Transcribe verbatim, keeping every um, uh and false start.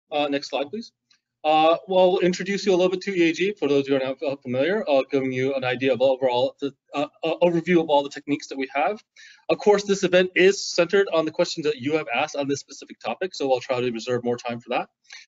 Uh, next slide, please. Uh, well, we'll introduce you a little bit to E A G for those who are not familiar, uh, giving you an idea of overall the uh, uh, overview of all the techniques that we have. Of course, this event is centered on the questions that you have asked on this specific topic, so I'll try to reserve more time for that.